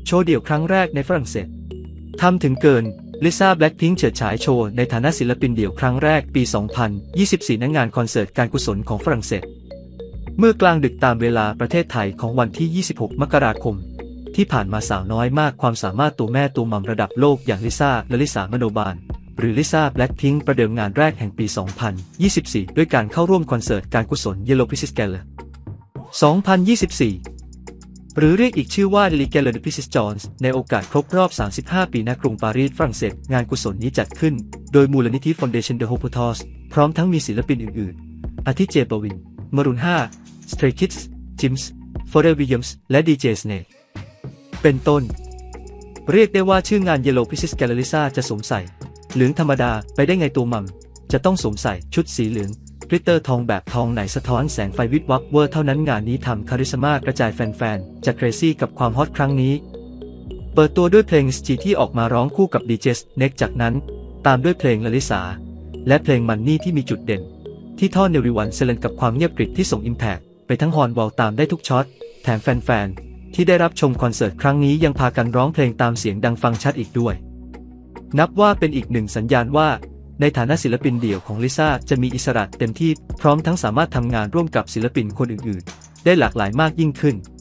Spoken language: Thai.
โชว์เดี่ยวครั้งแรกในฝรั่งเศสทำถึงเกินลิซ่าแบล็คพิงค์เฉิดฉายโชว์ในฐานะศิลปินเดี่ยวครั้งแรกปี 2024 ณ งานคอนเสิร์ตการกุศลของฝรั่งเศสเมื่อกลางดึกตามเวลาประเทศไทยของวันที่ 26 มกราคมที่ผ่านมาสาวน้อยมากความสามารถตัวแม่ตัวมัมระดับโลกอย่างลิซ่าและลิซ่ามโนบาลหรือลิซ่าแบล็คพิงค์ประเดิมงานแรกแห่งปี 2024 ด้วยการเข้าร่วมคอนเสิร์ตการกุศล Yellow Princess Gala 2024 หรือเรียกอีกชื่อว่า Lily Gala de Princess Jones ในโอกาสครบรอบ 35 ปีณกรุงปารีสฝรั่งเศสงานกุศลนี้จัดขึ้นโดยมูลนิธิ Fondation de Hôpitaux พร้อมทั้งมีศิลปินอื่นๆอาทิเจปวินมารูน5 Stray Kids Jims Pharrell Williams และ DJ Snake เป็นต้นเรียกได้ว่าชื่องาน Yellow Princess Gala ลิซ่าจะสวมใส่เหลืองธรรมดาไปได้ไงตัวมัมจะต้องสวมใส่ชุดสีเหลืองกลิตเตอร์ทองแบบทองไหนสะท้อนแสงไฟวิบวับเวอร์เท่านั้นงานนี้ทำคาริสมากระจายแฟนๆจะเครซี่กับความฮอตครั้งนี้เปิดตัวด้วยเพลง SG ที่ออกมาร้องคู่กับ DJ Snake จากนั้นตามด้วยเพลงลลิสาและเพลงมันนี่ที่มีจุดเด่นที่ท่อนเนริวันเซเลนกับความเงียบกริบที่ส่งอิมแพคไปทั้งฮอร์นวอลตามได้ทุกช็อตแถมแฟนๆที่ได้รับชมคอนเสิร์ตครั้งนี้ยังพากันร้องเพลงตามเสียงดังฟังชัดอีกด้วยนับว่าเป็นอีกหนึ่งสัญญาณว่าในฐานะศิลปินเดี่ยวของลิซ่าจะมีอิสระเต็มที่พร้อมทั้งสามารถทำงานร่วมกับศิลปินคนอื่นๆได้หลากหลายมากยิ่งขึ้น